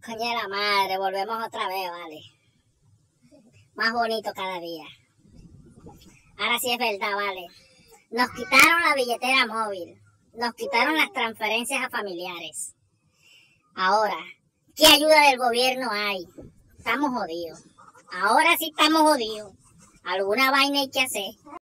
Coño de la madre, volvemos otra vez, vale. Más bonito cada día. Ahora sí es verdad, vale. Nos quitaron la billetera móvil. Nos quitaron las transferencias a familiares. Ahora, ¿qué ayuda del gobierno hay? Estamos jodidos. Ahora sí estamos jodidos. Alguna vaina hay que hacer.